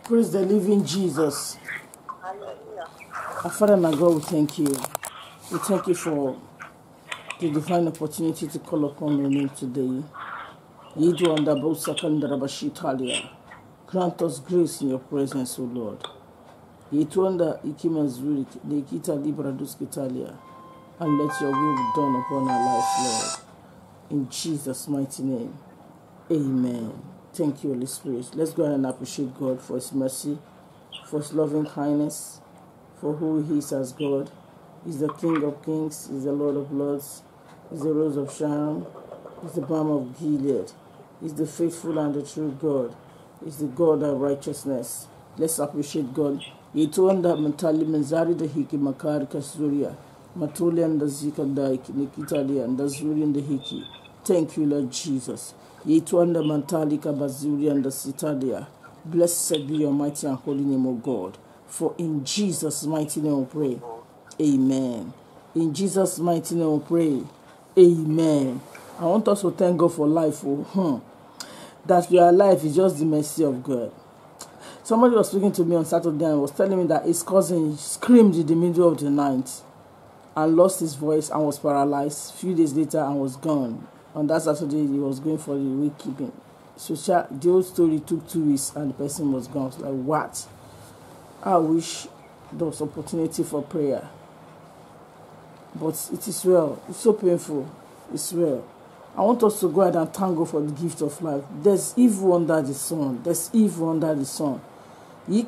Praise the living Jesus. Hallelujah. Our Father and our God, we thank you. We thank you for the divine opportunity to call upon your name today. Yidu and Abu Sakandarabashitalia. Grant us grace in your presence, O Lord. Yitu and Ikimazuri, Nikita Libradus Kitalia. And let your will be done upon our lives, Lord. In Jesus' mighty name. Amen. Thank you, Holy Spirit. Let's go ahead and appreciate God for His mercy, for His loving kindness, for who He is as God. He's the King of Kings, He's the Lord of Lords, He's the Rose of Sharon, He's the Balm of Gilead, He's the faithful and the true God, He's the God of righteousness. Let's appreciate God. Yetuanda mentali menzari the hiki makari kasuria, matuli and the zika daiki, nikitali and the zuri and the hiki. Thank you, Lord Jesus. Yetuanda mentali kabazuri and the sitadia. Blessed be your mighty and holy name, O God. For in Jesus' mighty name we pray. Amen. In Jesus' mighty name we pray. Amen. I want us to thank God for life. That we are alive is just the mercy of God. Somebody was speaking to me on Saturday and was telling me that his cousin screamed in the middle of the night and lost his voice and was paralyzed. A few days later and was gone. On that Saturday he was going for the week keeping. So the whole story took 2 weeks and the person was gone. I was like, what? I wish there was opportunity for prayer. But it is well. It's so painful. It's well. I want us to go ahead and thank God for the gift of life. There's evil under the sun. There's evil under the sun. The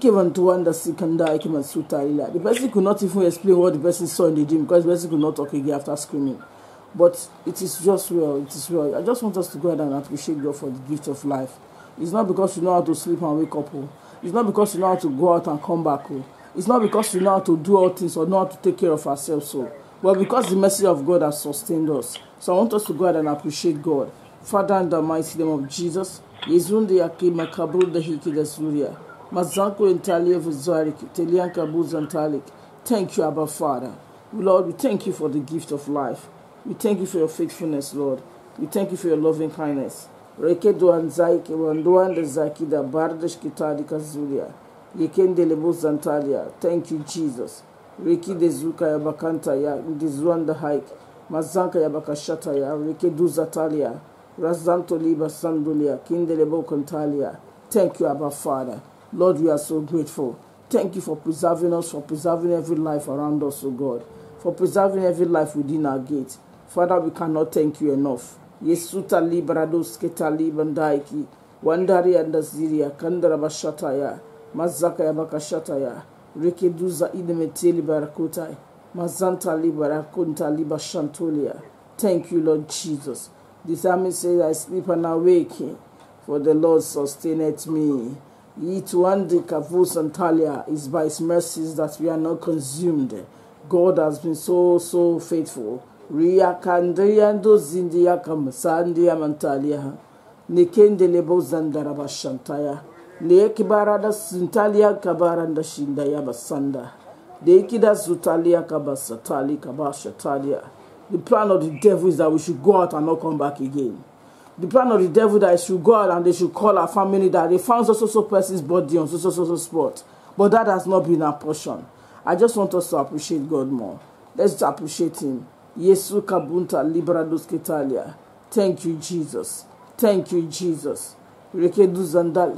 person could not even explain what the person saw in the dream because the person could not talk again after screaming. But it is just well. It is well. I just want us to go ahead and appreciate God for the gift of life. It's not because you know how to sleep and wake up. It's not because you know how to go out and come back. It's not because you know how to do all things or know how to take care of ourselves. But because the mercy of God has sustained us. So I want us to go ahead and appreciate God. Father, in the mighty name of Jesus, Yezundi yaki makabru de hiki de Surya. Mazanko intalia vizarik, Telian kabuz antalik. Thank you, Abba Father. Lord, we thank you for the gift of life. We thank you for your faithfulness, Lord. We thank you for your loving kindness. Rekedo anzaiki wanduan de zaki da bardesh kitadi kazulia. Yekende lebuz antalia. Thank you, Jesus. Reki de zuka ya bakanta ya ndizuan da hike. Mazanka ya bakashata ya rekedu zatalia. Razanto liba sandulia. Kinde lebo kontalia. Thank you, Abba Father. Lord, we are so grateful. Thank you for preserving us, for preserving every life around us, O God. For preserving every life within our gate. Father, we cannot thank you enough. Yesuta librados ketali bandaiki. Wandari and Ziria. Kandara bashataya. Mazaka ya bakashataya. Rekeduza idemeteli barakutai. Mazanta libarakunta libashantolia. Thank you, Lord Jesus. The psalmist says, I sleep and awake, for the Lord sustaineth me. Yituande kavus antalia. Is by His mercies that we are not consumed. God has been so faithful. Ria kandriando zindia kamsandia mantalia. Nikende lebo zandarabashantaya. Lekibarada sintalia kabaranda shindaya basanda. Lekida zutalia kabasatali kabashatalia. The plan of the devil is that we should go out and not come back again. The plan of the devil that I should go out and they should call our family that they found so person's body on so spot. But that has not been our portion. I just want us to appreciate God more. Let's appreciate Him. Yesu kabunta librados ketalia. Thank you, Jesus. Thank you, Jesus. Rekedu zandali.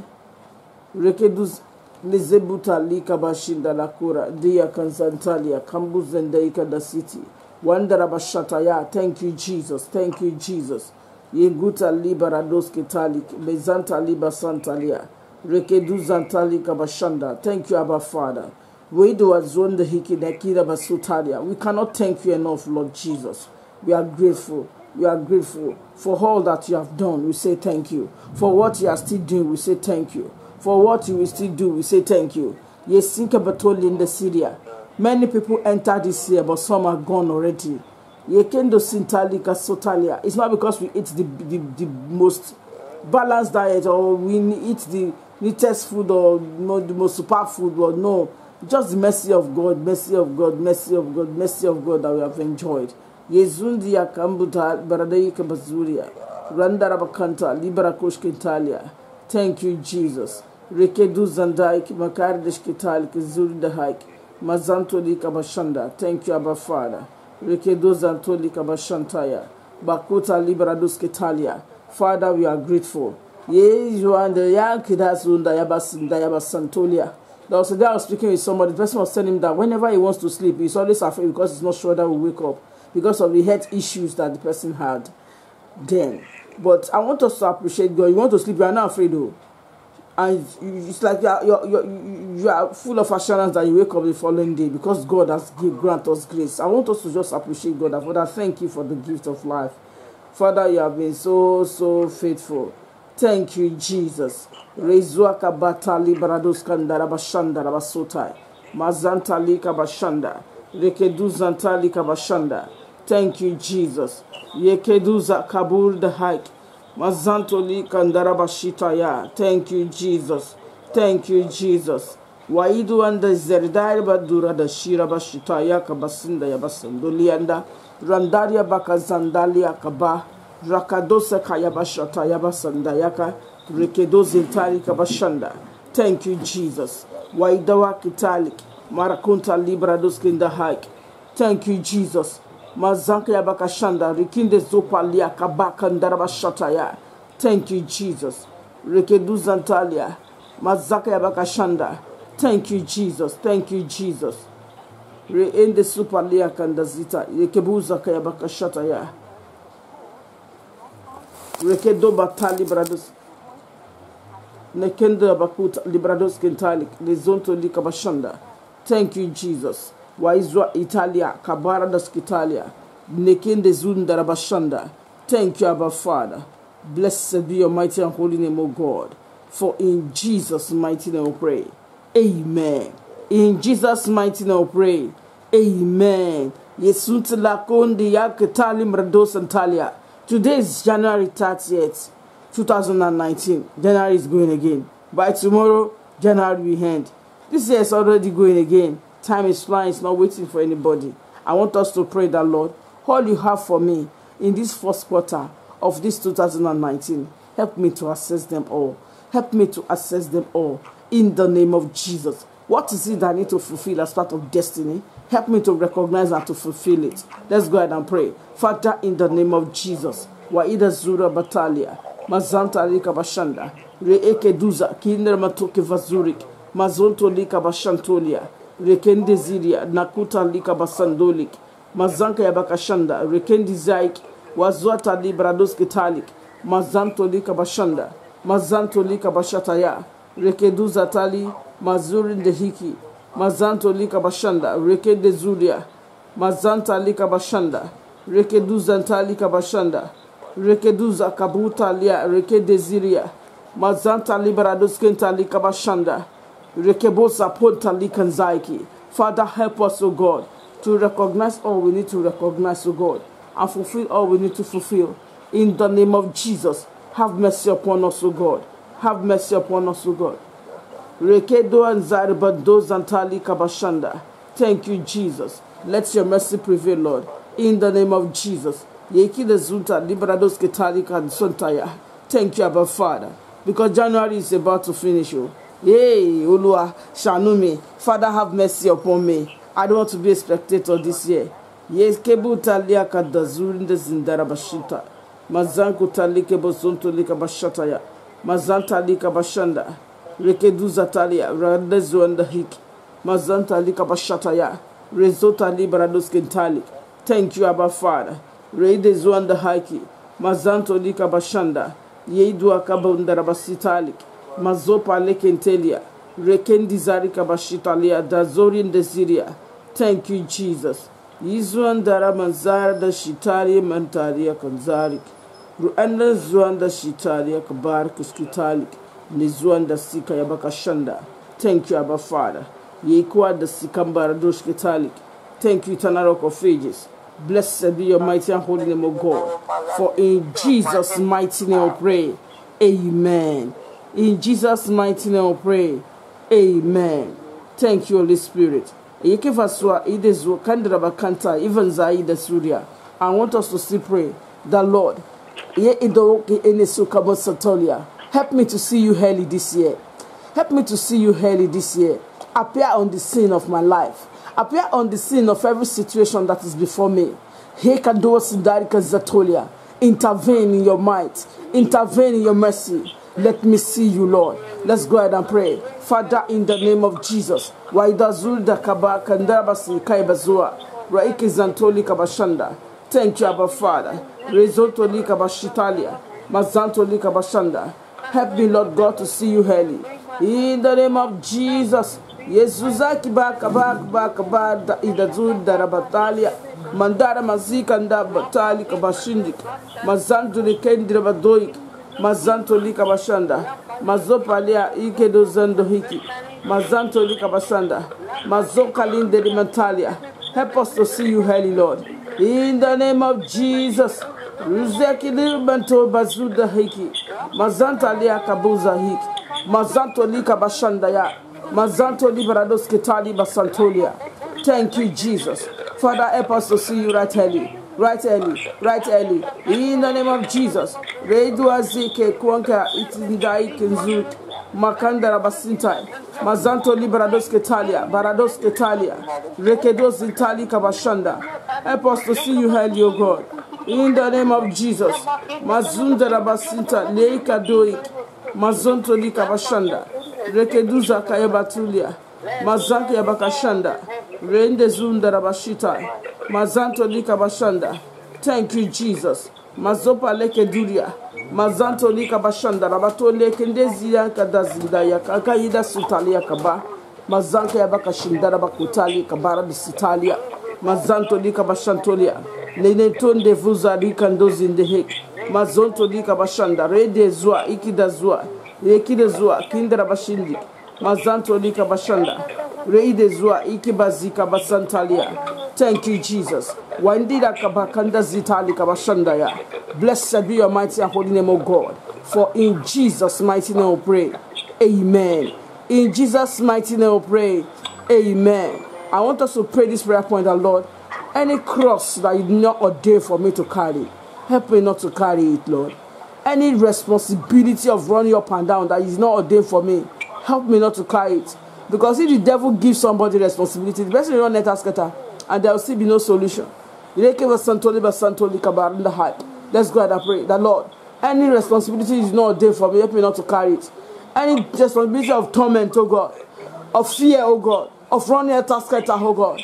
Rekedus lezebuta likabashinda lakura. Dia kanzantalia. Kambuzendeka da city. Wandarabashataya. Thank you, Jesus. Thank you, Jesus. Yeguta liberados ketalik. Bezanta liba santalia. Rekedu zantali kabashanda. Thank you, Abba Father. We cannot thank you enough, Lord Jesus. We are grateful. We are grateful for all that you have done. We say thank you. For what you are still doing, we say thank you. For what you will still do, we say thank you. Yes, in the Syria. Many people entered this year, but some are gone already. It's not because we eat the most balanced diet or we eat the neatest food or the most superb food, but no. Just the mercy of God, mercy of God, mercy of God, mercy of God that we have enjoyed. Yezundi ya kambuta baradai kabazuria. Randa rabakanta libera koshkentalia. Thank you, Jesus. Rekedu zandaik makardish kitalik zurdahaik. Mazantoli kabashanda. Thank you, Abba Father. Rekedu zantoli kabashantaya. Bakuta libradus kitalia. Father, we are grateful. Yes, you are the young kid has Yabasantolia. There was a day I was speaking with somebody. The person was telling him that whenever he wants to sleep, he's always afraid because he's not sure that he will wake up because of the health issues that the person had then. But I want us to appreciate God. You want to sleep, you are not afraid though. And it's like you are full of assurance that you wake up the following day because God has granted us grace. I want us to just appreciate God. Father, thank you for the gift of life. Father, you have been so faithful. Thank you, Jesus. Rezuaka batali barados kandara bashanda rabasotai. Mazanta lika bashanda. Rekeduza lika bashanda. Thank you, Jesus. Yekeduza kabul the hike. Mazanto lika ndarabashita ya. Thank you, Jesus. Thank you, Jesus. Waidu anda zerdari badura da shira bashita ya kabasinda ya basandoli anda. Randaria bakazandalia kaba. Rakadosa kayabashata yabasandayaka. Rekedoze intali kabashanda. Thank you, Jesus. Waidawa kitalik. Marakunta librados kinda hike. Thank you, Jesus. Mazanka yabakashanda. Rikinde zopalia kabaka ndarabashata ya. Thank you, Jesus. Rekeduzantalia. Mazaka yabakashanda. Thank you, Jesus. Thank you, Jesus. Reende supalia kandazita. Rekebuza kayabakashata ya. Rekedo batali brados. Nekendo bakuta librados kentalik. Lezonto likabashanda. Thank you, Jesus. Waizwa Italia. Kabara das Italia. Nekende zundarabashanda. Thank you, Abba Father. Blessed be your mighty and holy name, O God. For in Jesus' mighty name we pray. Amen. In Jesus' mighty name we pray. Amen. Yesuntila kondi ya ketali mrados antalia. Today is January 30th, 2019. January is going again. By tomorrow, January will end. This year is already going again. Time is flying. It's not waiting for anybody. I want us to pray that, Lord, all you have for me in this first quarter of this 2019, help me to access them all. Help me to access them all in the name of Jesus. What is it that I need to fulfill as part of destiny? Help me to recognize and to fulfill it. Let's go ahead and pray. Father, in the name of Jesus. Waida Zura Batalia. Mazanta Lika Bashanda. Reeke Duza. Kinder Matoke Vazurik. Mazonto Lika Bashantolia. Rekende Ziria. Nakuta Lika Basandolik. Mazanka Yabakashanda. Rekendi Zaik. Wazwata Librados Kitalik. Mazanto Lika Bashanda. Mazanto Lika Bashataya. Rekeduza Tali. Mazurin de Hiki. Mazanto lika bashanda. Rekede Zuria. Mazanta lika bashanda. Rekeduza lika bashanda. Rekeduza kabuta lia. Rekede Ziria. Mazanta liberados kenta lika bashanda. Rekebosa ponta lika nzaiki. Father, help us, O God, to recognize all we need to recognize, O God, and fulfill all we need to fulfill. In the name of Jesus, have mercy upon us, O God. Have mercy upon us, O God. Rekedo and Zaribado Zantali Kabashanda. Thank you, Jesus. Let your mercy prevail, Lord. In the name of Jesus. Yeki de Zunta Librados Ketalika and Sontaya. Thank you, Abba Father. Because January is about to finish. Yay, Ulua, Shanumi. Father, have mercy upon me. I don't want to be a spectator this year. Yes, Kebu Talia Kadazurin de Zindarabashita. Mazanko Talikebo Zonto Likabashataya. Mazanta Likabashanda. Rekeduza talia, Radezo and the Hik, Mazanta lika bashataya, Rezota librados kentalik. Thank you, Abba Father. Redezo and the Hiki, Mazanto lika bashanda, Yedua kabundarabasitalik, Mazopa lekentelia, Rekendizarika bashitalia, Dazorin de Syria. Thank you, Jesus. Yizuan daramanzara da shitalia mantaria kanzarik, Ruanda zuanda shitalia kabar kuskitalik. Nizuanda sika yabakashanda. Thank you, Abba Father. Yekwa the sikambara dosh ketalik. Thank you, Eternal Rock of Ages. Blessed be your mighty and holy name, O God. For in Jesus' mighty name we pray. Amen. In Jesus' mighty name we pray. Amen. Thank you, Holy Spirit. Yekevaswa idezu kandra bakanta even zaida surya. I want us to still pray the Lord. Ye ido enesu kabosatolia. Help me to see you early this year. Help me to see you early this year. Appear on the scene of my life. Appear on the scene of every situation that is before me. Intervene in your might. Intervene in your mercy. Let me see you, Lord. Let's go ahead and pray. Father, in the name of Jesus. Thank you, Abba Father. Help me, Lord God, to see you early. In the name of Jesus. Yesuzaki baka idazul darabatalia mandara mazikanda batali kabashindik mazanto likendira badoik mazanto likabashanda mazopalia ikedo zando hiki mazanto likabashanda mazokalinde limentalia. Help us to see you early, Lord. In the name of Jesus. Ruzeki libanto bazuda hiki mazantalia kabuza hiki mazanto likabashanda ya Mazanto liberados ketali basantolia. Thank you, Jesus. Father, help us to see you right early. Right early. Right early. In the name of Jesus. Redu azike kuanka itindai kenzu. Makanda rabasintai. Mazanto liberados ketalia. Barados ketalia. Rekedos intali kabashanda. Help us to see you early, O God. In the name of Jesus. Mazunda rabasinta. Leika doik. Mazonto likabashanda. Rekeduza kayabatulia. Mazanto yabakashanda. Rende zunda rabashita. Mazanto likabashanda. Thank you, Jesus. Mazopa lekedulia. Mazanto likabashanda. Rabato lekendezi yakadazinda yakakayida sutalia kaba. Mazanto yabakashinda rabakutali kabara disitalia. Mazanto likabashantolia. Nenetonde vuza likandozi ndehek. Mazonto likabashanda. Rede zua ikidazua. Rekidezua kindra bashindi mazanto lika bashanda reidezua ikibazika basantalia. Thank you, Jesus. Wandira kabakanda zitali kabashanda ya. Blessed be your mighty and holy name, O God. For in Jesus' mighty name we pray. Amen. In Jesus' mighty name we pray. Amen. I want us to pray this prayer point, Lord. Any cross that you did not ordain for me to carry, help me not to carry it, Lord. Any responsibility of running up and down that is not ordained for me, help me not to carry it. Because if the devil gives somebody responsibility, the person will not let us scatter, and there will still be no solution. Let's go ahead and pray that, Lord, any responsibility is not ordained for me, help me not to carry it. Any responsibility of torment, oh God, of fear, oh God, of running at us, oh God,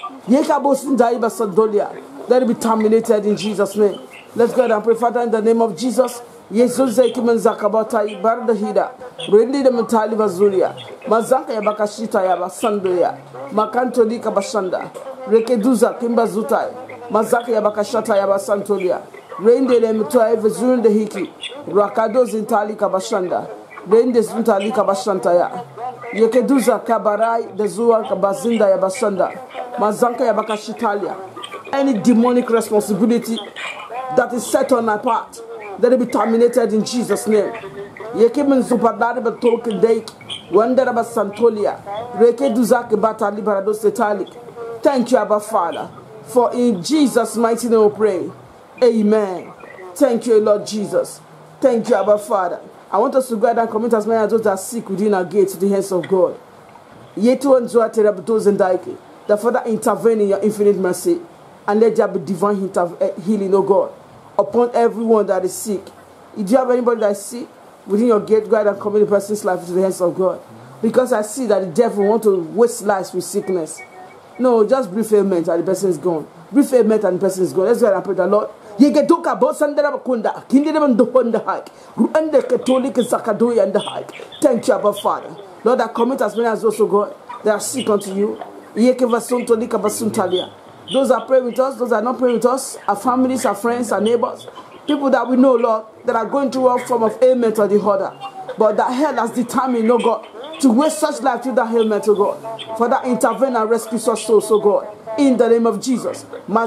let it be terminated in Jesus' name. Let's go ahead and pray. Father, in the name of Jesus. Jesus zekimen zakabata ibarda hida rendi de mentali bazulia mazaka ya bakashita ya basandoya makanto lika bashanda rekeduza kimba zutai mazaka ya bakashata ya basantolia rende le mtoa evzunde hiki rakado zintali kabashanda rende zintali kabashanta ya yekeduza kabarai de zuwa kabazinda ya basanda mazaka ya bakashitalia. Any demonic responsibility that is set on my part, let it be terminated in Jesus' name. Yekimen zupadari batoken dake, wanderaba santolia, reke duzake bata liberado setalik. Thank you, Abba Father, for in Jesus' mighty name we pray. Amen. Thank you, Lord Jesus. Thank you, Abba Father. I want us to go ahead and commit as many of those that are sick within our gate to the hands of God. Yetu anzua terabutos and daike. The Father intervene in your infinite mercy, and let there be divine healing, oh God, upon everyone that is sick. If you have anybody that is sick within your gate, go ahead and commit the person's life into the hands of God. Because I see that the devil wants to waste lives with sickness. No, just brief ailment and the person is gone. Brief ailment and the person is gone. Let's go ahead and pray the Lord. Thank you, Abba Father. Lord, I commit as many as also God that are sick unto you. Those that pray with us, those that are not praying with us, our families, our friends, our neighbors, people that we know, Lord, that are going through one form of ailment or the other, but that hell has determined, oh God, to waste such life through that ailment, oh God. Father, intervene and rescue such souls, oh God, in the name of Jesus.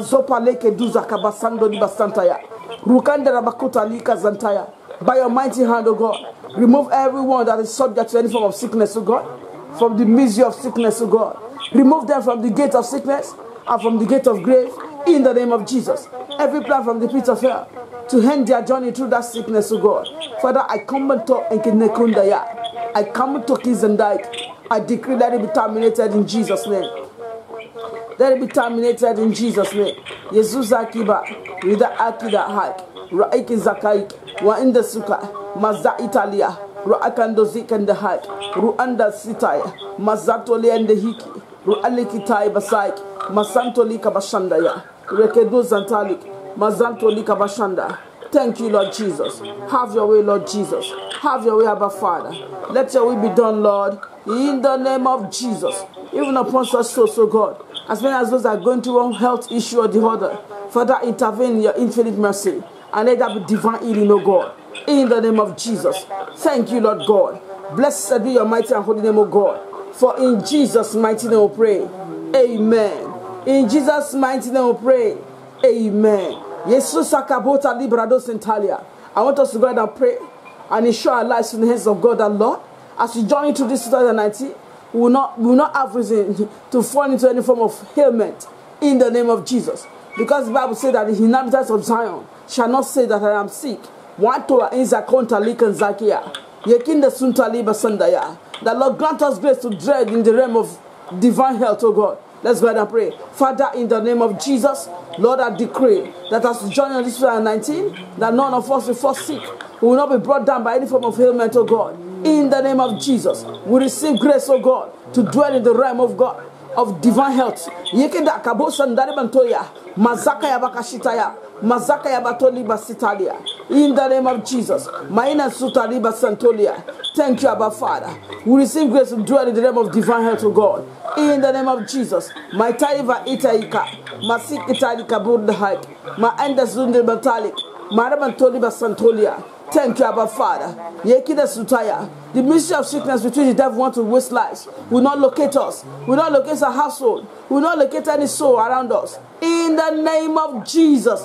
By your mighty hand, oh God, remove everyone that is subject to any form of sickness, oh God, from the misery of sickness, oh God. Remove them from the gate of sickness and from the gate of grave, in the name of Jesus. Every plan from the pit of hell to end their journey through that sickness, oh God. Father, I come and talk and I come to kiss and die. I decree that it be terminated in Jesus' name. Let it be terminated in Jesus' name. Jesus akiba, Rida akida hike, Raiki zakaik, wa in the suka, Maza Italia, Raakando zik and the hike, Ruanda sitaya, Mazatoli and the hiki, Rualikitai basaik, Masantoli kabashandaya, Rekedo zantalik, Mazantoli kabashanda. Thank you, Lord Jesus. Have your way, Lord Jesus. Have your way, Abba Father. Let your will be done, Lord, in the name of Jesus. Even upon such souls, oh God, as many as those that are going through one health issue or the other, Father, intervene in your infinite mercy and let that be divine healing, oh God, in the name of Jesus. Thank you, Lord God. Blessed be your mighty and holy name, oh God. For in Jesus' mighty name we pray. Amen. In Jesus' mighty name we pray. Amen. Jesus Sakabota Librado Centalia. I want us to go ahead and pray and ensure our lives in the hands of God and Lord. As we journey to this 2019, we will not have reason to fall into any form of ailment in the name of Jesus. Because the Bible says that the inhabitants of Zion shall not say that I am sick. The Lord grant us grace to dread in the realm of divine health, oh God. Let's go ahead and pray. Father, in the name of Jesus, Lord, I decree that as we join on this 2019, that none of us will fall sick. We will not be brought down by any form of ailment, oh God. In the name of Jesus, we receive grace, oh God, to dwell in the realm of God, of divine health. Yekeda kabosa ndaribantoya, mazaka yabakashitaya, mazaka yabatoli basitalia. In the name of Jesus, maina sutali basantolia. Thank you, Abba Father. We receive grace to dwell in the realm of divine health, oh God. In the name of Jesus, my taiva itaika, masik italika burdahik, ma enda zunde batalik, marabantoli basantolia. Thank you, Abba Father. The mystery of sickness between the devil wants to waste lives will not locate us, will not locate our household, will not locate any soul around us. In the name of Jesus.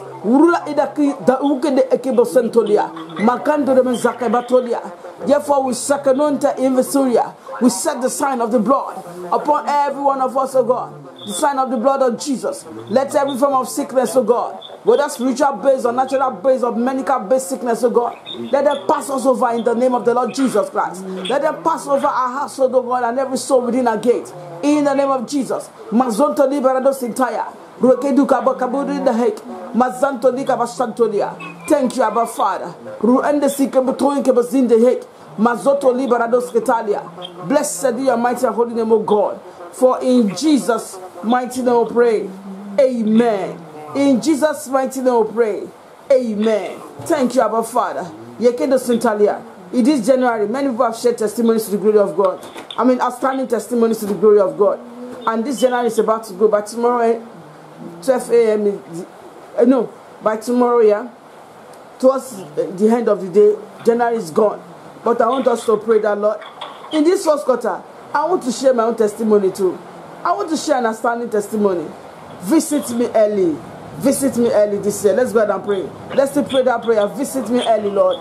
Therefore, we sakanonta invesuria. We set the sign of the blood upon every one of us, oh God. The sign of the blood of Jesus. Let every form of sickness, oh God, whether spiritual based or natural based or medical based sickness, oh God, let them pass us over in the name of the Lord Jesus Christ. Let them pass over our household, oh God, and every soul within our gate. In the name of Jesus. Mazonto liberado sintaya. Rokeduka bakaburi the hek. Mazanto lika basantolia. Thank you, Abba Father. Ruende sikabutoin kebazin the hek. Mazoto liberado sketalia. Blessed be your mighty and holy name, O God. For in Jesus' mighty name we pray. Amen. In Jesus' mighty name we pray. Amen. Thank you, Abba Father. Yekedo Sintalia. In this January, many people have shared testimonies to the glory of God. I mean, outstanding testimonies to the glory of God. And this January is about to go. By tomorrow, 12 a.m. By tomorrow, yeah, towards the end of the day, January is gone. But I want us to pray that, Lord, in this first quarter, I want to share my own testimony too. I want to share an outstanding testimony. Visit me early. Visit me early this year. Let's go ahead and pray. Let's still pray that prayer. Visit me early, Lord.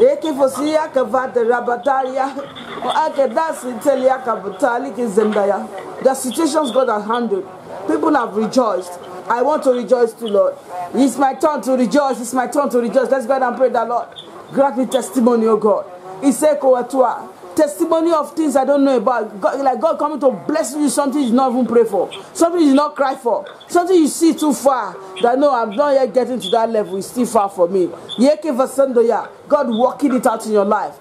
The situations God has handled, people have rejoiced. I want to rejoice too, Lord. It's my turn to rejoice. It's my turn to rejoice. Let's go ahead and pray that, Lord. Grant me testimony, oh God. Testimony of things I don't know about. God, like God coming to bless you, something you not even pray for, something you not cry for, something you see too far. That no, I'm not yet getting to that level. It's still far for me. God working it out in your life.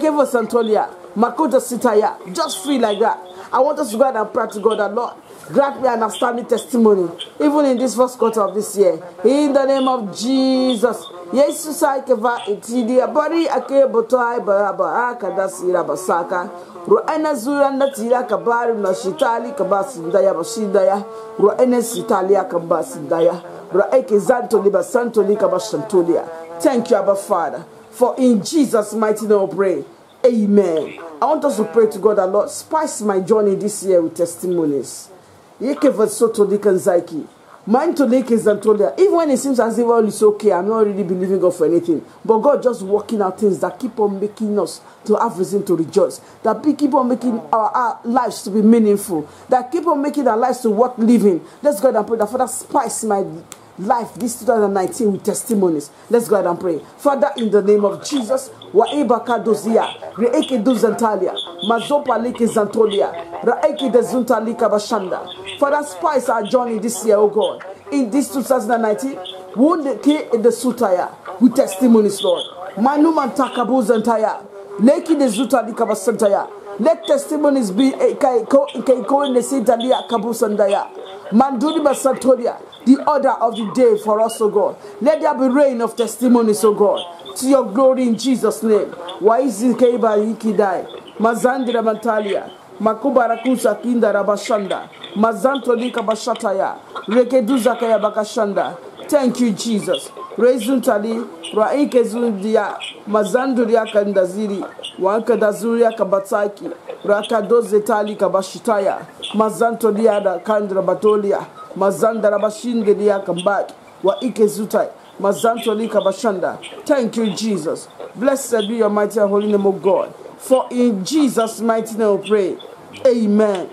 Just free like that. I want us to go ahead and pray to God that, Lord, grant me an outstanding testimony, even in this first quarter of this year. In the name of Jesus. Jesus, I keva itidi abari ake botai baraba akadasira basaka ruana zuranda tira kabari na shitali kabasi ndaya bashidaya ruana sitalia kabasi ndaya ruake zanto liba santo likabashantolia. Thank you, Abba Father, for in Jesus' mighty name we pray. Amen. I want us to pray to God that, Lord, spice my journey this year with testimonies. Yekeva soto likanzaiki. Even when it seems as if all is okay, I'm not really believing God for anything. But God just working out things that keep on making us to have reason to rejoice. That keep on making our lives to be meaningful. That keep on making our lives to worth living. Let's go and pray that, Father, spice my life this 2019 with testimonies. Let's go ahead and pray. Father, in the name of Jesus, Waibaka dozia, Reiki duzantalia, Mazopa liki zantolia, Raiki de zuntalika bashanda. Father, spice our journey this year, oh God. In this 2019, wound the key in the sutaya with testimonies, Lord. Manuman takabu zantaya, Leki de zutalika basantaya. Let testimonies be in the Sintalia Kabusandaya. Manduri Basatolia, the order of the day for us, O God. Let there be rain of testimonies, O God, to your glory in Jesus' name. Waizi Keiba Ikidai, Mazandira Mantalia, Makubarakusa Kinda Rabashanda, Mazantolika Bashataya, Rekeduzakaya Bakashanda. Thank you, Jesus. Rezuntali, Raikezundia, Mazanduria Kandaziri, Wankadazuria Kabataki, Rakadozetali Kabashitaya, Mazantoliada Kandra Batolia, Mazandara Bashindelia Kambak, Waikezutai, Mazantoli Kabashanda. Thank you, Jesus. Blessed be your mighty and holy name, O God. For in Jesus' mighty name we pray. Amen.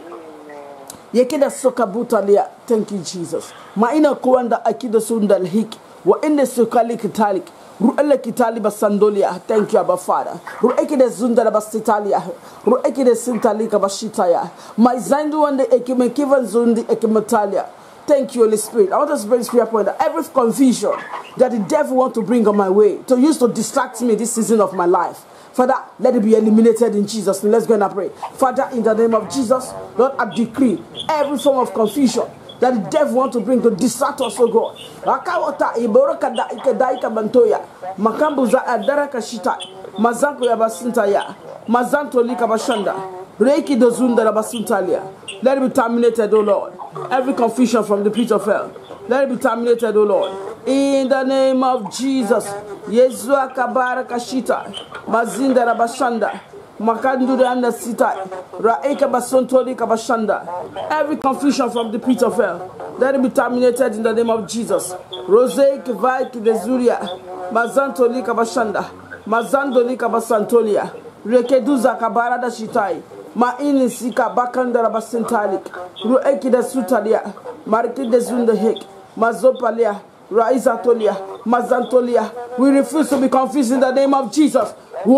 Yekida soka butalia. Thank you, Jesus. Maina kuanda akida sundal hik. Wa ende sukali kitalik. Ruele kitali basandolia. Thank you, Abba Father. Ruekide zundala basitalia. Ruekide sintalika bashitaya. My zandu and the ekimekivan zundi ekimetalia. Thank you, Holy Spirit. I want us to bring this prayer point that every confusion that the devil wants to bring on my way, to use to distract me this season of my life, Father, let it be eliminated in Jesus' name. Let's go and pray. Father, in the name of Jesus, Lord, I decree every form of confusion that the devil wants to bring to distract us, oh God. Rakawata iborokada ikadaika bantoya. Makambuza adaraka shita. Mazanko ya basintaya. Mazanto lika bashanda. Reiki dozunda basuntalia. Let it be terminated, oh Lord. Every confusion from the pit of hell, let it be terminated, oh Lord. In the name of Jesus. Yezua kabara kashita. Mazinda rabashanda. Makandura and the sita. Raeka basontoli kabashanda. Every confusion from the pit of hell, let it be terminated in the name of Jesus. Rose kivai kidezuria. Mazantoli kabashanda. Mazandoli kabasantolia. Rekeduza kabara da shitai. Ma ini sika bakanda rabasentalik. Rueki da sutalia. Marki de zunda hek. Mazopalia. Raizatolia. Mazantolia. We refuse to be confused in the name of Jesus. We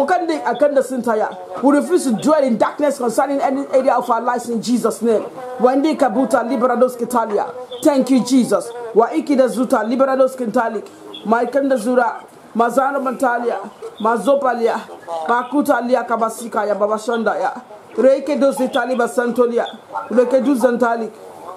refuse to dwell in darkness concerning any area of our lives in Jesus' name. Wandi kabuta liberados kitalia. Thank you, Jesus. Waiki da zuta liberados kintalik. Maikanda zura. Mazano mantalia. Mazopalia. Makutalia kabasika ya babashanda ya. Reike dos italiba santolia. Reke dos zantalik.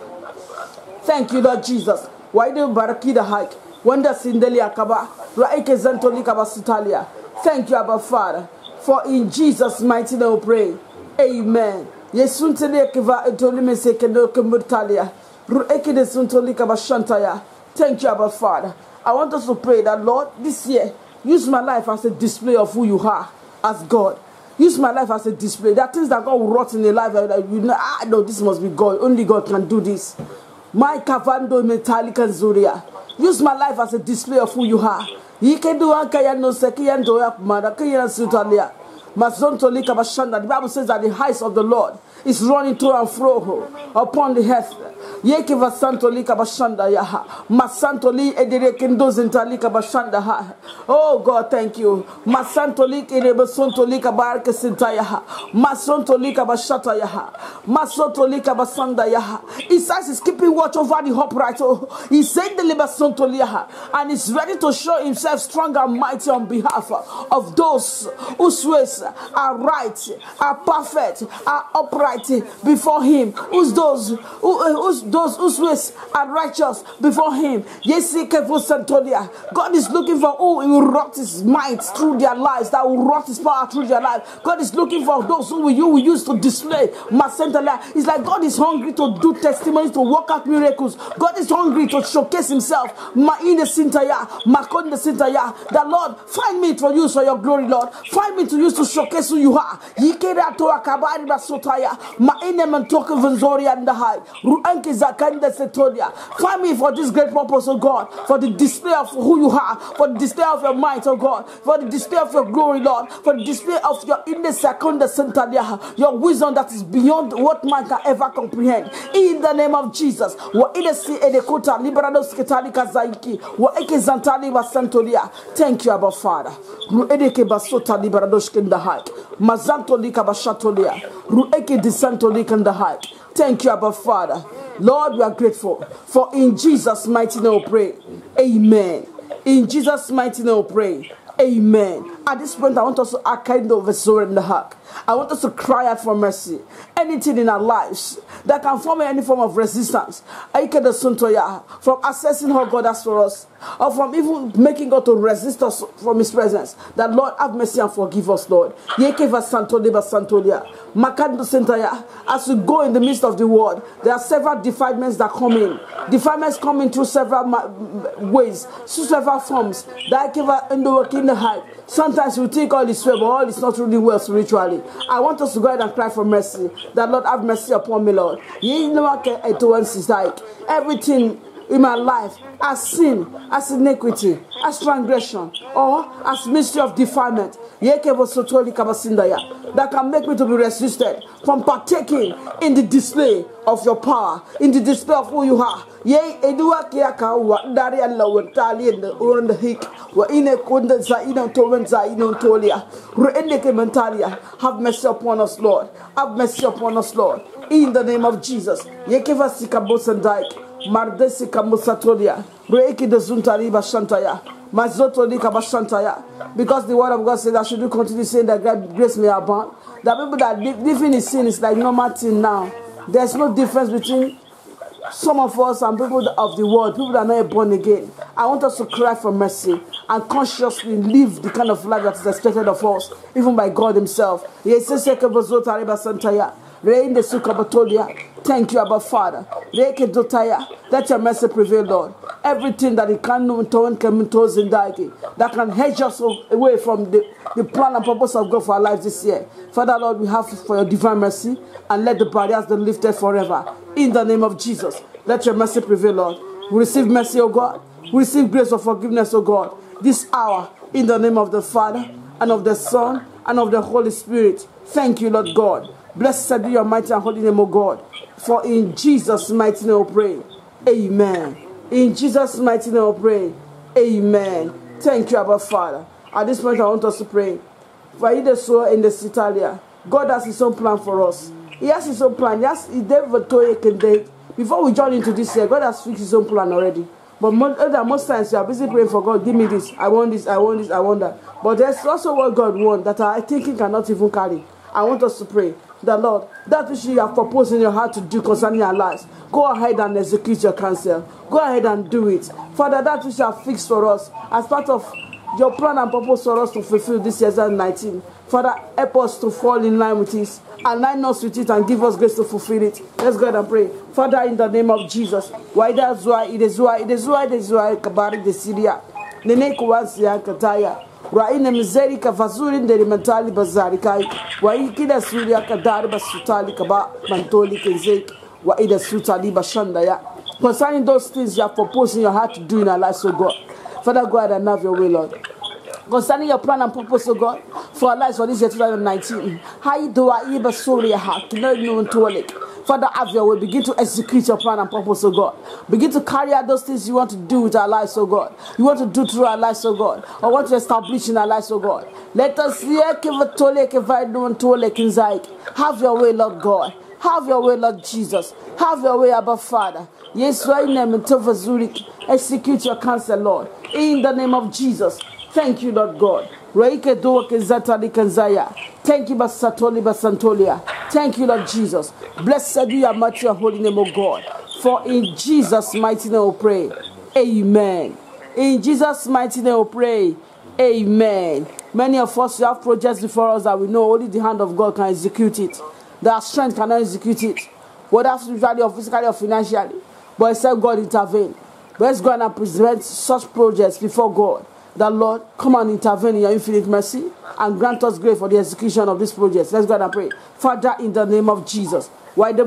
Thank you, Lord Jesus. Why do barakida hike? Wanda sindelia kaba. Raike zantoli kabasitalia. Thank you, Abba Father. For in Jesus' mighty name we pray. Amen. Yesuntele kiva etolime sekendo kemutalia. Rueke de suntoli kabashantaya. Thank you, Abba Father. I want us to pray that, Lord, this year, use my life as a display of who you are as God. Use my life as a display. There are things that God wrought in the life that you know, no, this must be God. Only God can do this. My kavando metallica zuria. Use my life as a display of who you are. The Bible says that the heights of the Lord is running to and fro upon the earth. Yekiva Santolika Bashanda Yaha. Masantoli Edirekendo Zentalika Bashanda Ha. Oh God, thank you. Masantolika Erebasantolika Barka Sintayaha. Masantolika Bashata Yaha. Masantolika Basanda Yaha. His eyes is keeping watch over the upright. He said the Libasantoliaha. And is ready to show himself strong and mighty on behalf of those whose ways are right, are perfect, are upright before him. Those whose ways are righteous before him. God is looking for who will wrought his might through their lives, that will wrought his power through their lives. God is looking for those who you will use to display. It's like God is hungry to do testimonies, to work out miracles. God is hungry to showcase himself. The Lord, find me to use for your glory, Lord. Find me to use to showcase who you are. Ma inemen toke venzoria and the high. Ruanki zakanda setolia. Find me for this great purpose, oh God, for the display of who you are, for the display of your might, oh God, for the display of your glory, Lord, for the display of your in the second centalia, your wisdom that is beyond what man can ever comprehend. In the name of Jesus. Wa idesi edekota liberados ketalika zaiki. Wa eke zantali basantolia. Thank you, Abba Father. Ru edeke basota liberados kenda high. Mazanto lika bashatolia. Ru eke disanto lika nda high. Thank you, Abba Father. Lord, we are grateful. For in Jesus' mighty name we pray. Amen. In Jesus' mighty name we pray. Amen. At this point, I want us to kind of in the heart. I want us to cry out for mercy. Anything in our lives that can form any form of resistance, from accessing what God has for us, or from even making God to resist us from His presence, that Lord have mercy and forgive us, Lord. As we go in the midst of the world, there are several defilements that come in. Defilements come in through several ways, through several forms. Sometimes we think all is well, but all is not really well spiritually. I want us to go ahead and cry for mercy. That Lord have mercy upon me, Lord. Everything in my life as sin, as iniquity, as transgression, or as mystery of defilement, that can make me to be resisted from partaking in the display of your power, in the display of who you are. Have mercy upon us, Lord. Have mercy upon us, Lord. In the name of Jesus. Mardesi kamusatolia, reiki de zuntari bashantaya, mazotoli kabashantaya. Because the word of God says that should we continue saying that grace may abound. The people that living in sin is like normal thing now. There's no difference between some of us and people of the world, people that are not born again. I want us to cry for mercy and consciously live the kind of life that is expected of us, even by God Himself. Thank you, Abba Father. Let your mercy prevail, Lord. Everything that it can that can hedge us away from the plan and purpose of God for our lives this year. Father, Lord, we have for your divine mercy, and let the barriers be lifted forever. In the name of Jesus, let your mercy prevail, Lord. We receive mercy, O God. We receive grace of forgiveness, O God. This hour, in the name of the Father, and of the Son, and of the Holy Spirit. Thank you, Lord God. Blessed be your mighty and holy name, O God. For in Jesus' mighty name we pray. Amen. In Jesus' mighty name we pray. Amen. Thank you, Abba Father. At this point, I want us to pray. For in the soul in the Italia, God has His own plan for us. He has His own plan. Before we join into this year, God has fixed His own plan already. But most times, you are busy praying for God. Give me this. I want this. I want this. I want that. But there's also what God wants that our thinking cannot even carry. I want us to pray. The Lord, that which you have proposed in your heart to do concerning our lives, go ahead and execute your counsel. Go ahead and do it. Father, that which you have fixed for us as part of your plan and purpose for us to fulfill this year 2019. Father, help us to fall in line with it, align us with it, and give us grace to fulfill it. Let's go ahead and pray. Father, in the name of Jesus, why that's why it is why kabari de Syria. Nene kuwasia kataya. Raina mizeri kafazuri nderi mentali bazari kai. Wa ikida suria kadari basutali kaba mantoli kenzeki. Wa ida sutali bashanda ya. Concerning those things you have proposed in your heart to do in our lives, oh God. Father, go ahead and have your way, Lord. Concerning your plan and purpose, oh God, for our lives for this year 2019. How do I even sorry your heart? Father, have your way. Begin to execute your plan and purpose, oh God. Begin to carry out those things you want to do with our lives, oh God. You want to do through our lives, oh God. Or want to establish in our lives, oh God. Let us have your way, Lord God. Have your way, Lord Jesus. Have your way, Abba Father. Yes, right name and execute your counsel, Lord. In the name of Jesus. Thank you, Lord God. Thank you, Basatoli Basantolia. Thank you, Lord Jesus. Blessed be your mighty and holy name, O God. For in Jesus' mighty name we pray. Amen. In Jesus' mighty name we pray. Amen. Many of us have projects before us that we know only the hand of God can execute it. That our strength cannot execute it. Whether spiritually or physically or financially. But except God intervene. Let's go and present such projects before God. that, Lord, come and intervene in your infinite mercy and grant us grace for the execution of this project. Let's go and pray. Father, in the name of Jesus, every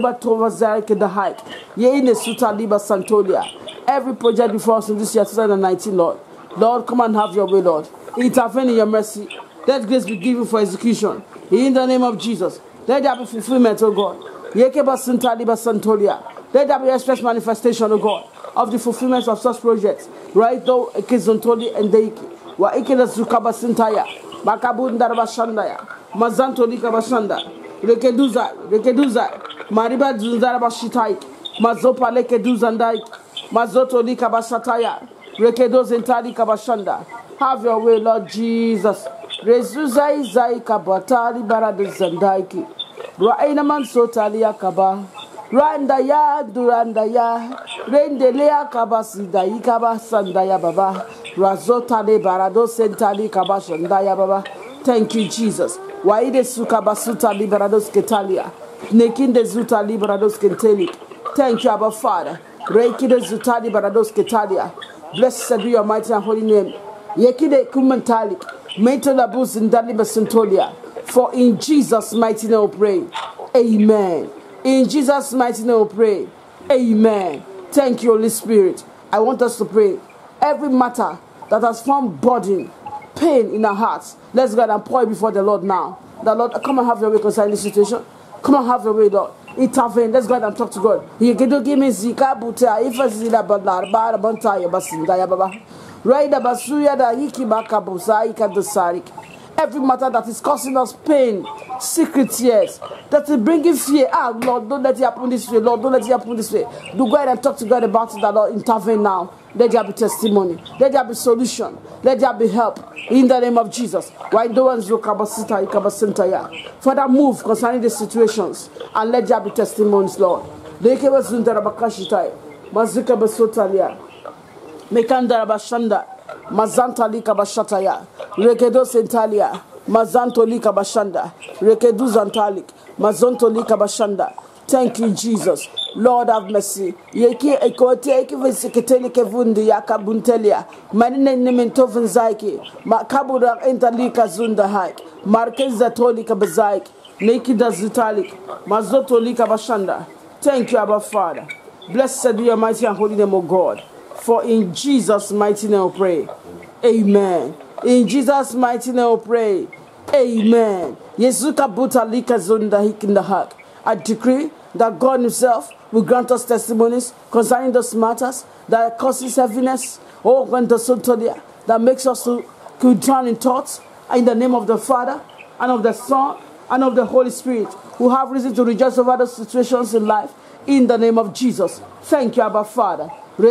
project before us in this year 2019, Lord, come and have your way, Lord. Intervene in your mercy. Let grace be given for execution. In the name of Jesus, let there be fulfillment, oh God. Let there be express manifestation, oh God, of the fulfillment of such projects. Right now, Ekizontoli and Deiki, Wa Ekeda Zukaba Sintaya, Makabunda Bashandaya, Mazantoli Kabashanda, Rekeduza, Mariba Zundarabashitai, Mazopa Lekeduzandai, Mazotoli Kabashataya, Rekedos Entali Kabashanda. Have your way, Lord Jesus. Rezuzai Zai Kabatali Baraduzandaiki, Rainaman Sotalia Kaba. Randaya, Durandaya, Rendelea Kabasida, Ikaba Sandaya Baba, Razota de Barado Sentali Kabashandaya Baba. Thank you, Jesus. Waide Sukabasuta Liberados Ketalia, Nekinde Zuta Liberados Kentelik. Thank you, Abba Father. Reikide Zuta Liberados Ketalia. Blessed be your mighty and holy name. Yekide Kumantalik, Mentalabus in Daliba Santolia. For in Jesus' mighty name we pray. Amen. In Jesus' mighty name we pray. Amen. Thank you, Holy Spirit. I want us to pray. Every matter that has formed burden, pain in our hearts, let's go and pour it before the Lord now. The Lord, come and have your way concerning this situation. Come and have your way, Lord. Intervene. Let's go and talk to God. You can give me Zika Buta, if I see that Bar Bantaya Basindaya Baba. Raida Basuya da Hiki Bakabuzai Kadusarik. Every matter that is causing us pain, secret tears, that is bringing fear. Lord, don't let it happen this way. Lord, don't let it happen this way. Do go ahead and talk to God about it. That Lord, intervene now. Let there be testimony. Let there be solution. Let there be help. In the name of Jesus. Father, move concerning the situations and let there be testimonies, Lord. Mekandara Bashanda, Mazantali Kabashataya, Rekedo Sentalia, Mazantoli Kabashanda, Rekedu Zantalik, Mazontoli Kabashanda. Thank you, Jesus. Lord have mercy. Yeki ekote eki vesiketeli kevundi yakabuntelia. Manine nementoven zaiki. Makabura entalika zunda haik. Markeza toli kabazaik. Neki dazutalik. Mazotoli kabashanda. Thank you, Abba Father. Blessed be your mighty and holy name, O God. For in Jesus' mighty name we pray. Amen. In Jesus' mighty name we pray. Amen. Yesuka buta lika zunda hikindahak. I decree that God Himself will grant us testimonies concerning those matters that causes heaviness. Oh, when the Sontolia that makes us to drown in thoughts. In the name of the Father and of the Son and of the Holy Spirit, who have reason to rejoice over those situations in life. In the name of Jesus. Thank you, Abba Father. I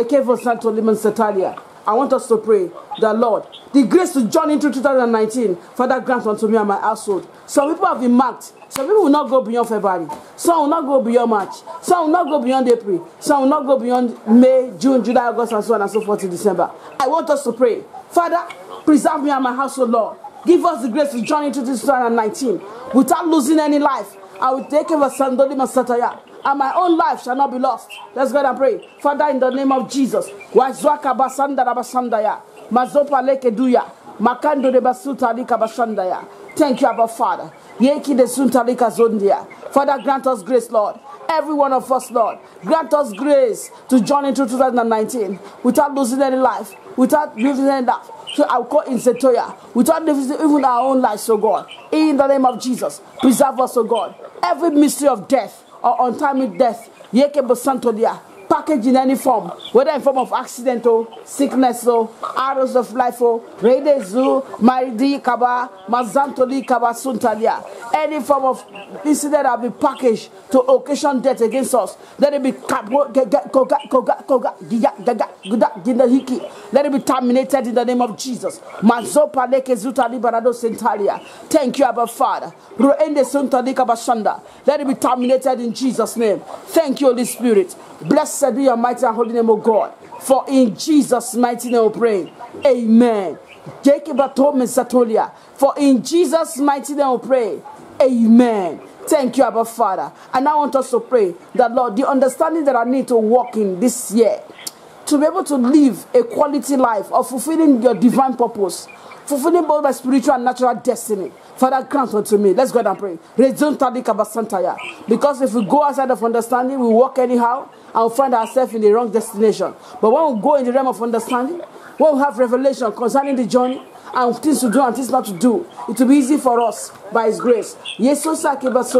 want us to pray that, Lord, the grace to journey into 2019, Father, grant unto me and my household. Some people have been marked. Some people will not go beyond February. Some will not go beyond March. Some will not go beyond April. Some will not go beyond May, June, July, August, and so on and so forth to December. I want us to pray. Father, preserve me and my household, Lord. Give us the grace to journey into 2019 without losing any life. I will take over Sandoli Masataya. And my own life shall not be lost. Let's go and pray. Father, in the name of Jesus. Wazwaka basanda rabasandaya. Mazopa lekeduya. Makando de basuta lika basandaya. Thank you, Abba Father. Yeki de sunta lika zondia. Father, grant us grace, Lord. Every one of us, Lord. Grant us grace to journey into 2019 without losing any life, without losing any life. So I'll call in Setoya, without losing even our own lives, so God. In the name of Jesus, preserve us, O God. Every mystery of death or untimely death, Yeke Bosantodia, packaged in any form, whether in form of accident or sickness or arrows of life or Redezu, Maridi Kaba, Mazantoli Kaba Suntalia, any form of incident that will be packaged to occasion death against us. Let it be let it be terminated in the name of Jesus. Mazopa leke zuta liberado sentalia. Thank you, Abba Father. Ruende suntalika bashanda. Let it be terminated in Jesus' name. Thank you, Holy Spirit. Blessed be your mighty and holy name, O God. For in Jesus' mighty name we pray. Amen. For in Jesus' mighty name we pray. Amen. Thank you, Abba Father. And I want us to pray that, Lord, the understanding that I need to walk in this year, to be able to live a quality life of fulfilling your divine purpose, fulfilling both my spiritual and natural destiny. Father, grant unto me. Let's go ahead and pray. Because if we go outside of understanding, we walk anyhow and we'll find ourselves in the wrong destination. But when we go in the realm of understanding, when we have revelation concerning the journey and things to do and things not to do, it will be easy for us by His grace. Father,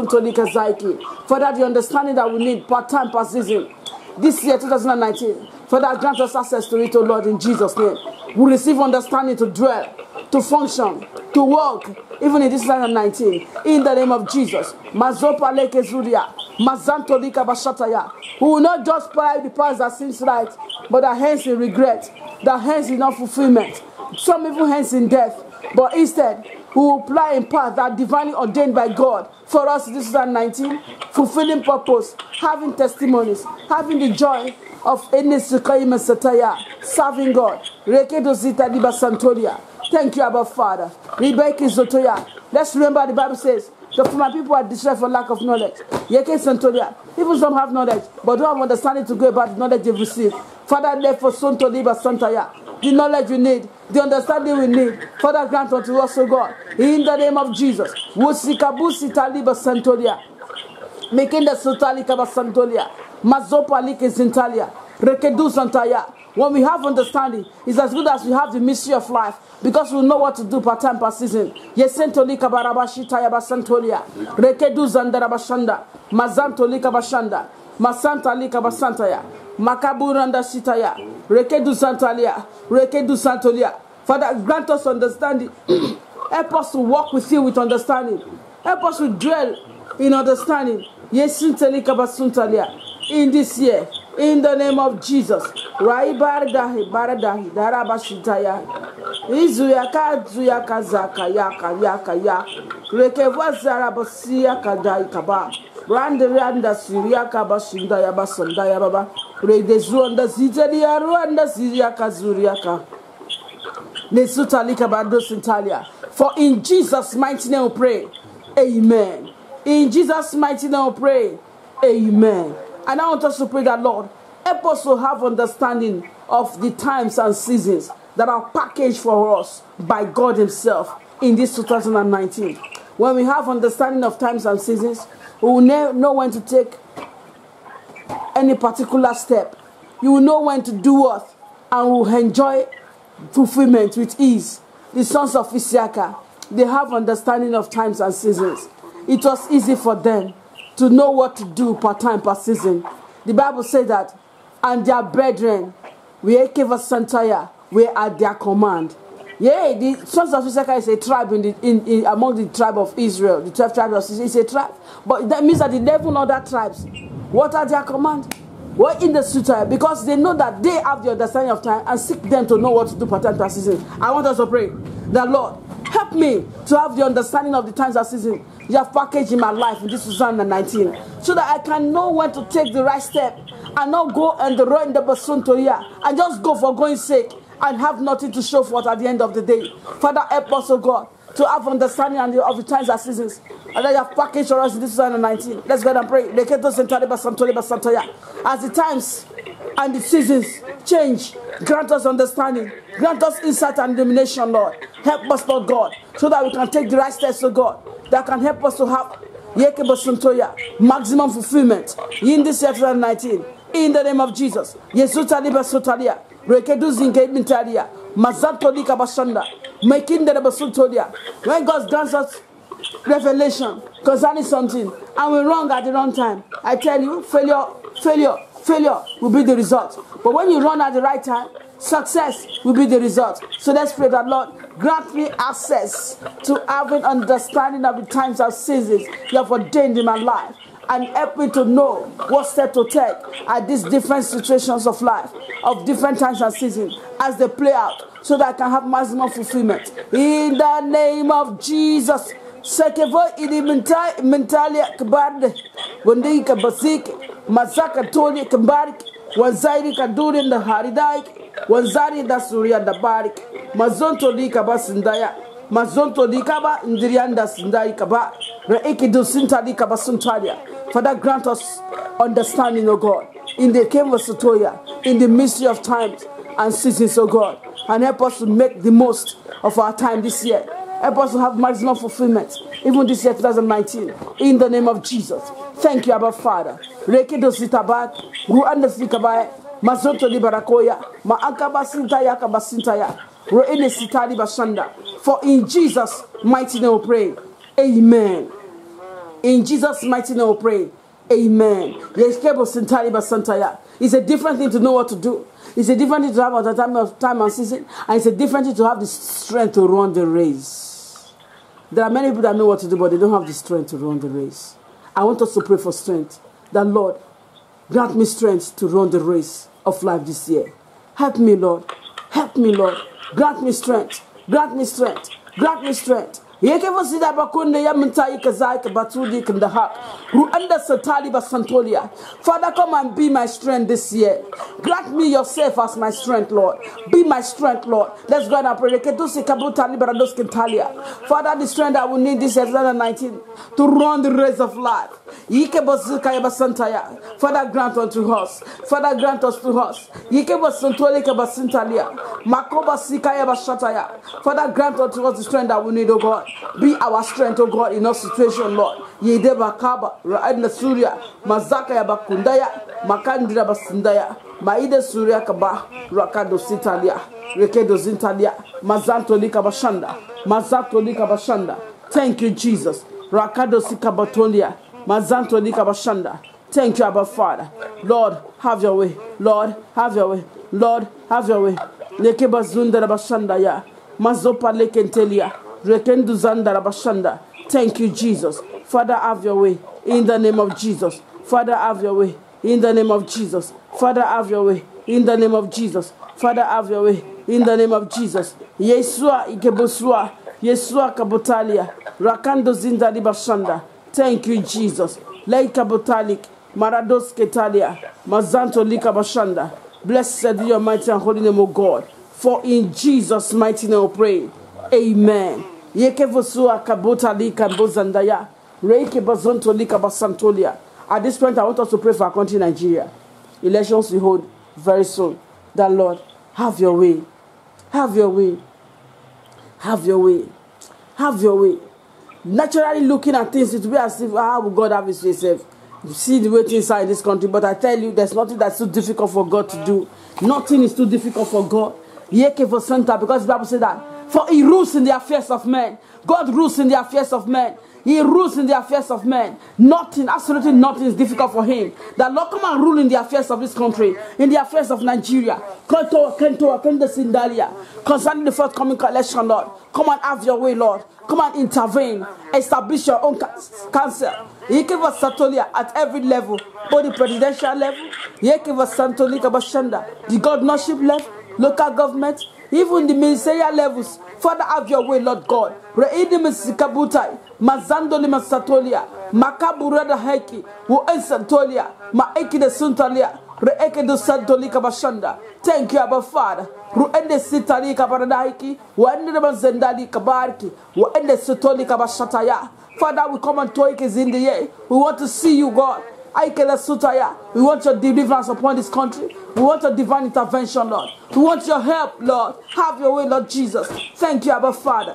the understanding that we need part-time, per season, this year 2019, Father, grant us access to it, O Lord, in Jesus' name. We receive understanding to dwell, to function, to walk, even in this 2019, in the name of Jesus. We will not just pray the past that seems right, but that hence in regret, that hence in not fulfillment, some even hence in death, but instead we will apply in path that divinely ordained by God for us in this 2019, fulfilling purpose, having testimonies, having the joy of serving God. Thank you, Abba Father. Let's remember the Bible says, the my people are destroyed for lack of knowledge. People don't have knowledge, but don't have understanding to go about the knowledge they've received. Father, therefore, the knowledge we need, the understanding we need, Father, grant unto us, O God, in the name of Jesus. Making the Sotali Kabasantolia, Mazopali Zintalia, Rekedu Santaya. When we have understanding, it's as good as we have the mystery of life, because we know what to do per time, per season. Yesentoli Kabarabashita Yabasantolia, Rekedu Zandarabashanda, Mazantoli Kabashanda, Masantali Kabasantaya, Makaburanda Sitaya, Rekedu Santalia, Rekedu Santolia. Father, grant us understanding. Help us to walk with you with understanding. Help us to dwell in understanding. Yesinteli Kabasuntalia. In this year, in the name of Jesus. Rai baradahi baradahi darabashitaya. Izuyaka zuyaka zaka yaka yaka ya. Rekeva zarabasia kadai kaba. Randa siriaka bashinda ya basanda ya baba. Redezuanda zitalia ruanda siriaka zuriaka. Nesutalika bando sintalia. For in Jesus' mighty name we pray. Amen. In Jesus' mighty name we pray. Amen. And I want us to pray that, Lord, help us to have understanding of the times and seasons that are packaged for us by God Himself in this 2019. When we have understanding of times and seasons, we will know when to take any particular step. You will know when to do what, and will enjoy fulfillment with ease. The sons of Issachar, they have understanding of times and seasons. It was easy for them to know what to do per time, per season. The Bible says that, and their brethren, were at their command. Yeah, the sons of Issachar is a tribe among the tribe of Israel. The 12 tribes of Israel is a tribe. But that means that the 11 other tribes, what are their command? Well, in the sutra, because they know that they have the understanding of time and seek them to know what to do per time, per season. I want us to pray that, Lord, help me to have the understanding of the times and seasons you have packaged in my life in this 2019, so that I can know when to take the right step and not go and run in the basuntoria and just go for going sake and have nothing to show for it at the end of the day. Father, help us, oh God, to have understanding of the times and seasons and that you have packaged for us in this 2019. Let's go ahead and pray. As the times and the seasons change, grant us understanding, grant us insight and illumination, Lord. Help us, Lord God, so that we can take the right steps, oh God, that can help us to have maximum fulfillment in this year 2019. In the name of Jesus. When God grants us revelation concerning something and we're wrong at the wrong time, I tell you, failure will be the result. But when you run at the right time, success will be the result. So let's pray that, Lord, grant me access to having understanding of the times and seasons you have ordained in my life, and help me to know what step to take at these different situations of life, of different times and seasons as they play out, so that I can have maximum fulfillment. In the name of Jesus. Sekevo mentalia kabade, wandi kabasik, masaka toli kabarik, wanzairi kaduri nda haridaik, wanzari da surya da barik, mazonto li kabasindaya, mazonto li kaba ndirianda sindai kaba, reiki do sintali kabasuntalia. Father, grant us understanding, O God, in the cave of Sotoya, in the mystery of times and seasons, oh God. And help us to make the most of our time this year. Help us to have maximum fulfillment, even this year, 2019, in the name of Jesus. Thank you, Abba Father. Rekedo sitabat, ruanda sikabai, mazoto libarakoya, maakaba sintaya kabasintaya, roene sitali bashanda. For in Jesus' mighty name we pray. Amen. In Jesus' mighty name we pray. Amen. It's a different thing to know what to do. It's a different thing to have at the time and season. And it's a different thing to have the strength to run the race. There are many people that know what to do, but they don't have the strength to run the race. I want us to pray for strength. That Lord, grant me strength to run the race of life this year. Help me, Lord. Help me, Lord. Grant me strength. Grant me strength. Grant me strength. Father, come and be my strength this year. Grant me yourself as my strength, Lord. Be my strength, Lord. Let's go and pray. Father, the strength I will need this year, 2019, to run the race of life. Father, grant unto us. Father, grant us to us. Father, grant unto us the strength that we need, oh God. Be our strength, oh God, in our situation, Lord. Yedeba kaba, Ra'adna Surya, Mazaka Yabakundaya, Makandira Basindaya, Maide Surya Kaba, Rakado Sitalia, Rekedo Zintalia, Mazanto Lika Bashanda, Mazato Lika Bashanda. Thank you, Jesus. Rakado Sikabatolia, Mazanto Lika Bashanda. Thank you, Abba Father. Lord, have your way. Lord, have your way. Lord, have your way. Lekeba Zundara Bashanda ya, Mazopa Lekentelia. Thank you, Jesus. Father, have your way in the name of Jesus. Father, have your way in the name of Jesus. Father, have your way in the name of Jesus. Father, have your way in the name of Jesus. Yesua ikebosua, Yesua kabotalia, Rakando zindali bashanda. Thank you, Jesus. Leika botalik, Marados ketalia, Mazanto lika bashanda. Blessed be your mighty and holy name, O God. For in Jesus' mighty name we pray. Amen. At this point, I want us to pray for our country, Nigeria. Elections we hold very soon. That Lord, have your way. Have your way. Have your way. Have your way. Naturally looking at things, it will be as if, how will God have his way himself? You see the way things are in this country, but I tell you, there's nothing that's too difficult for God to do. Nothing is too difficult for God. Because the Bible says that. For he rules in the affairs of men. God rules in the affairs of men. He rules in the affairs of men. Nothing, absolutely nothing is difficult for him. That Lord come and rule in the affairs of this country, in the affairs of Nigeria. Concerning the forthcoming election, Lord. Come and have your way, Lord. Come and intervene. Establish your own council. He gave us Satolia at every level. Both the presidential level, he gave us Santolika Bashanda, the governorship level, local government, even the ministerial levels. Father, have your way, Lord God. Reidi Mesikabutai, Mazandoli Masatolia, Makaburada Heki, Santolia, Maeki de Suntalia, Reeke de Santolika Bashanda. Thank you, Abba Father. Ruende Sitali Kabaradaiki, Wende Mazendali Kabarki, Wende Sutoli Kabashataya. Father, we come and Toik is in the air. We want to see you, God. We want your deliverance upon this country. We want your divine intervention, Lord. We want your help, Lord. Have your way, Lord Jesus. Thank you, Abba Father.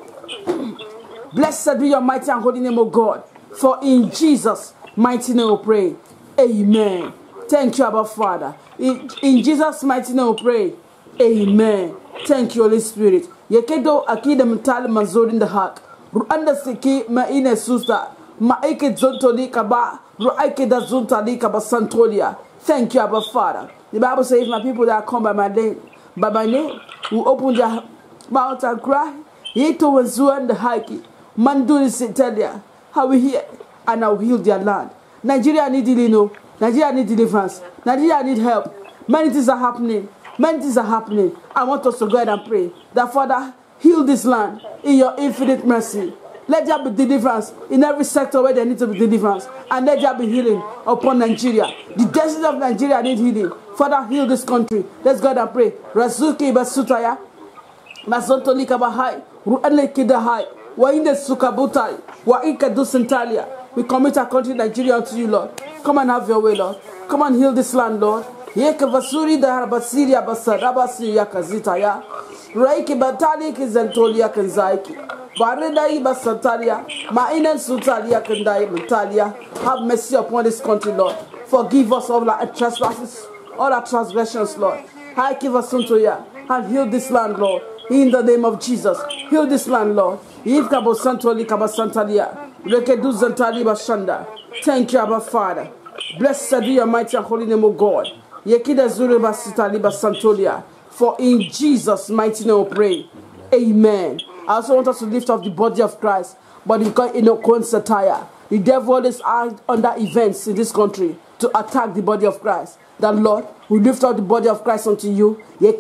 Blessed be your mighty and holy name, O God. For in Jesus' mighty name we pray. Amen. Thank you, Abba Father. In Jesus' mighty name we pray. Amen. Thank you, Holy Spirit. Yekedo akide mtali mazuri in the heart. Ruanda siki maine susta. Maike zontoli kaba. Ruaike da zontali kaba santolia. Thank you, Abba Father. The Bible says, if my people that come by my name, who open their mouth and cry, Yeto wazua and the haki. Manduri Sitalia. How we hear and I will heal their land. Nigeria need healing. Nigeria need deliverance. Nigeria need help. Many things are happening. Many things are happening. I want us to go ahead and pray that Father, heal this land in your infinite mercy. Let there be deliverance in every sector where there needs to be deliverance. And let there be healing upon Nigeria. The destiny of Nigeria needs healing. Father, heal this country. Let's go ahead and pray. Razuki Basutaya. Mazontoli Kabahai. Ruane Kidahai. Wainde Sukabutai. Waika Dusentalia. We commit our country, Nigeria, unto you, Lord. Come and have your way, Lord. Come and heal this land, Lord. Yeke vasuri da basiria basarabasi yakazitaya. Raiki batali kizantolia kanzaiki. Barida ibasatalia. Mainen sutalia kandai mentalia. Have mercy upon this country, Lord. Forgive us all our trespasses, all our transgressions, Lord. I give us unto you and heal this land, Lord. In the name of Jesus, heal this land, Lord. Thank you, Abba Father. Blessed be your mighty and holy name, O God. For in Jesus' mighty name we pray. Amen. I also want us to lift up the body of Christ, but because in a satire, the devil is out under events in this country to attack the body of Christ. That Lord, we lift up the body of Christ unto you.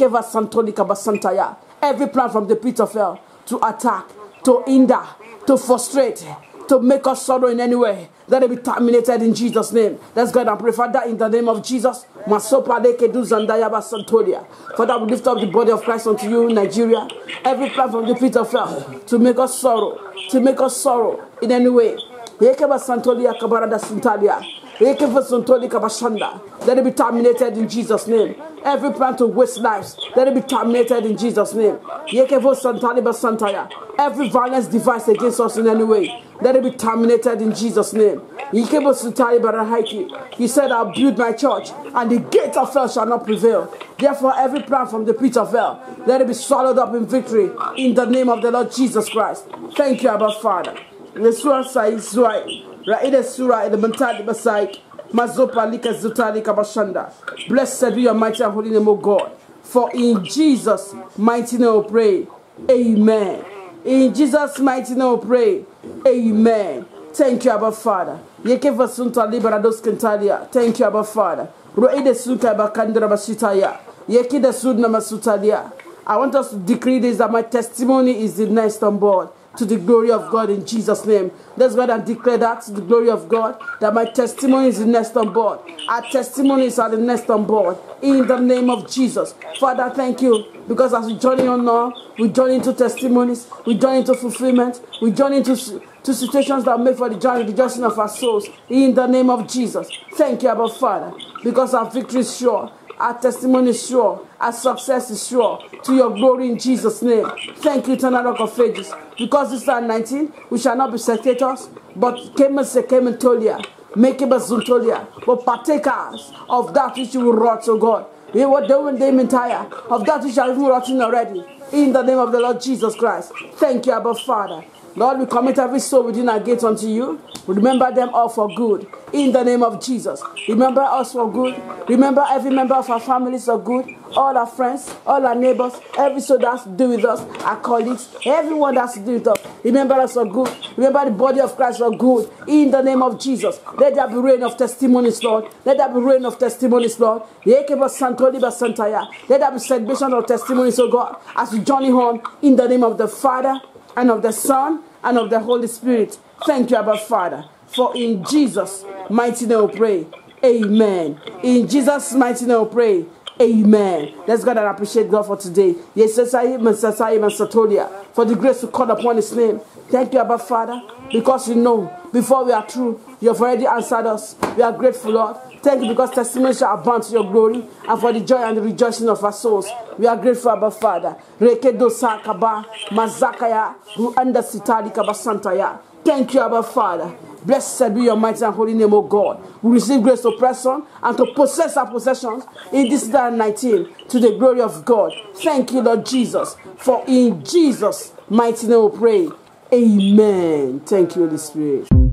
Every plan from the pit of hell to attack, to hinder, to frustrate, to make us sorrow in any way, let it be terminated in Jesus' name. Let's go and pray, Father, in the name of Jesus. Father, we lift up the body of Christ unto you, Nigeria. Every plan from the pit of hell to make us sorrow in any way. Let it be terminated in Jesus' name. Every plan to waste lives, let it be terminated in Jesus' name. Every violence device against us in any way, let it be terminated in Jesus' name. He said, I'll build my church, and the gate of hell shall not prevail. Therefore, every plan from the pit of hell, let it be swallowed up in victory in the name of the Lord Jesus Christ. Thank you, Abba Father. Blessed be your mighty and holy name, O God. For in Jesus' mighty name we pray. Amen. In Jesus' mighty name we pray. Amen. Thank you, Abba Father. Thank you, Abba Father. I want us to decree this, that my testimony is the next on board to the glory of God in Jesus' name. Let's go ahead and declare that to the glory of God, that my testimony is the next on board. Our testimonies are the next on board in the name of Jesus. Father, thank you, because as we journey on now, we journey into testimonies, we journey into fulfillment, we journey into situations that make for the journey, the rejoicing of our souls in the name of Jesus. Thank you, Abba Father, because our victory is sure. Our testimony is sure. Our success is sure. To your glory in Jesus' name. Thank you, eternal Rock of Ages. Because this time 19, we shall not be spectators, but but partakers of that which you will wrought, O God. We were doing them entire of that which are even rotten already. In the name of the Lord Jesus Christ. Thank you, Abba Father. Lord, we commit every soul within our gates unto you. Remember them all for good. In the name of Jesus. Remember us for good. Remember every member of our families for good. All our friends, all our neighbors, every soul that's to do with us, our colleagues, everyone that's to do with us. Remember us for good. Remember the body of Christ for good. In the name of Jesus. Let there be rain of testimonies, Lord. Let there be rain of testimonies, Lord. Let there be celebration of testimonies, oh God, as we journey on in the name of the Father, and of the Son, and of the Holy Spirit. Thank you, Abba Father. For in Jesus' mighty name we pray. Amen. In Jesus' mighty name we pray. Amen. Let's go and appreciate God for today. Yes, for the grace to call upon His name. Thank you, Abba Father, because you know, before we are through, you have already answered us. We are grateful, Lord. Thank you, because testimonies shall abound to your glory, and for the joy and the rejoicing of our souls. We are grateful, Abba Father. Thank you, Abba Father. Blessed be your mighty and holy name, O God. We receive grace to press on and to possess our possessions in this day 19 to the glory of God. Thank you, Lord Jesus. For in Jesus' mighty name we pray. Amen. Thank you, Holy Spirit.